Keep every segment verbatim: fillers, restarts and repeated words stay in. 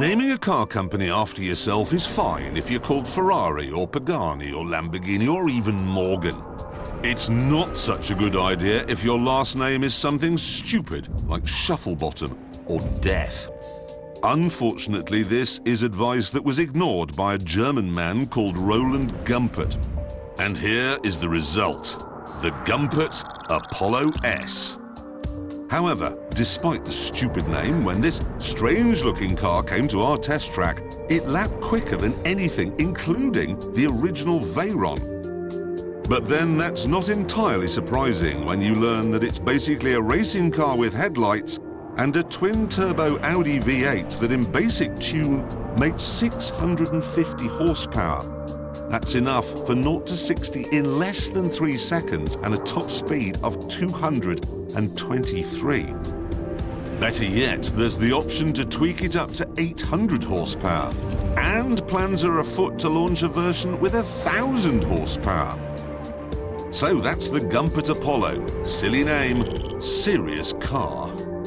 Naming a car company after yourself is fine if you're called Ferrari or Pagani or Lamborghini or even Morgan. It's not such a good idea if your last name is something stupid like Shufflebottom or Death. Unfortunately, this is advice that was ignored by a German man called Roland Gumpert. And here is the result: the Gumpert Apollo S. However, despite the stupid name, when this strange-looking car came to our test track, it lapped quicker than anything, including the original Veyron. But then that's not entirely surprising when you learn that it's basically a racing car with headlights and a twin-turbo Audi V eight that in basic tune makes six hundred fifty horsepower. That's enough for zero to sixty in less than three seconds and a top speed of two hundred twenty-three. Better yet, there's the option to tweak it up to eight hundred horsepower. And plans are afoot to launch a version with one thousand horsepower. So that's the Gumpert Apollo. Silly name, serious car.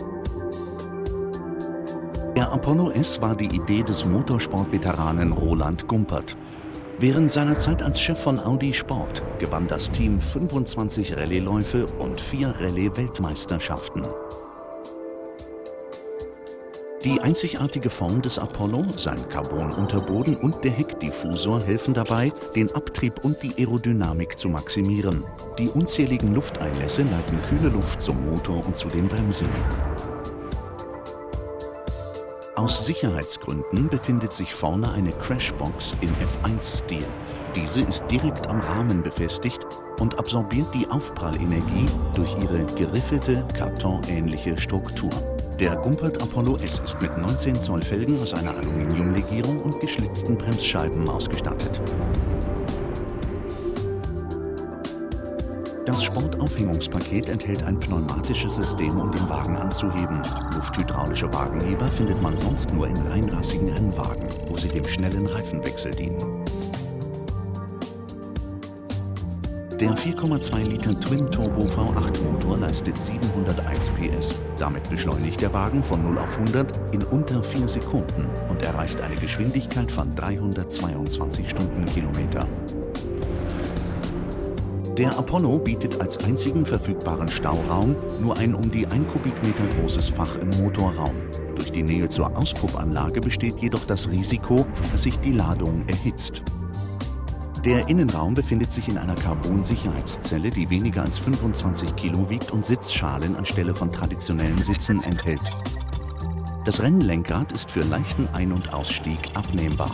Der Apollo S war die Idee des Motorsport-Veteranen Roland Gumpert. Während seiner Zeit als Chef von Audi Sport gewann das Team fünfundzwanzig Rallye-Läufe und vier Rallye-Weltmeisterschaften. Die einzigartige Form des Apollo, sein Carbon-Unterboden und der Heckdiffusor helfen dabei, den Abtrieb und die Aerodynamik zu maximieren. Die unzähligen Lufteinlässe leiten kühle Luft zum Motor und zu den Bremsen. Aus Sicherheitsgründen befindet sich vorne eine Crashbox in F eins Stil. Diese ist direkt am Rahmen befestigt und absorbiert die Aufprallenergie durch ihre geriffelte, kartonähnliche Struktur. Der Gumpert Apollo S ist mit neunzehn Zoll Felgen aus einer Aluminiumlegierung und geschlitzten Bremsscheiben ausgestattet. Das Sportaufhängungspaket enthält ein pneumatisches System, um den Wagen anzuheben. Lufthydraulische Wagenheber findet man sonst nur in reinrassigen Rennwagen, wo sie dem schnellen Reifenwechsel dienen. Der vier Komma zwei Liter Twin-Turbo V acht Motor leistet siebenhunderteins P S. Damit beschleunigt der Wagen von null auf hundert in unter vier Sekunden und erreicht eine Geschwindigkeit von dreihundertzweiundzwanzig Stundenkilometer. Der Apollo bietet als einzigen verfügbaren Stauraum nur ein um die ein Kubikmeter großes Fach im Motorraum. Durch die Nähe zur Auspuffanlage besteht jedoch das Risiko, dass sich die Ladung erhitzt. Der Innenraum befindet sich in einer Carbon-Sicherheitszelle, die weniger als fünfundzwanzig Kilo wiegt und Sitzschalen anstelle von traditionellen Sitzen enthält. Das Rennlenkrad ist für leichten Ein- und Ausstieg abnehmbar.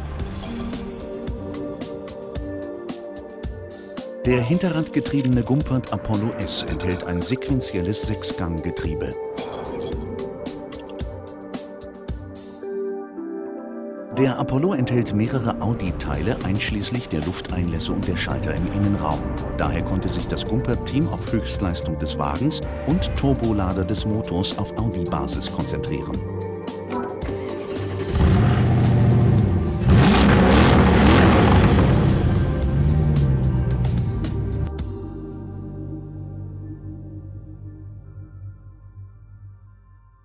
Der hinterradgetriebene Gumpert Apollo S enthält ein sequentielles Sechsganggetriebe. Der Apollo enthält mehrere Audi-Teile einschließlich der Lufteinlässe und der Schalter im Innenraum. Daher konnte sich das Gumpert-Team auf Höchstleistung des Wagens und Turbolader des Motors auf Audi-Basis konzentrieren.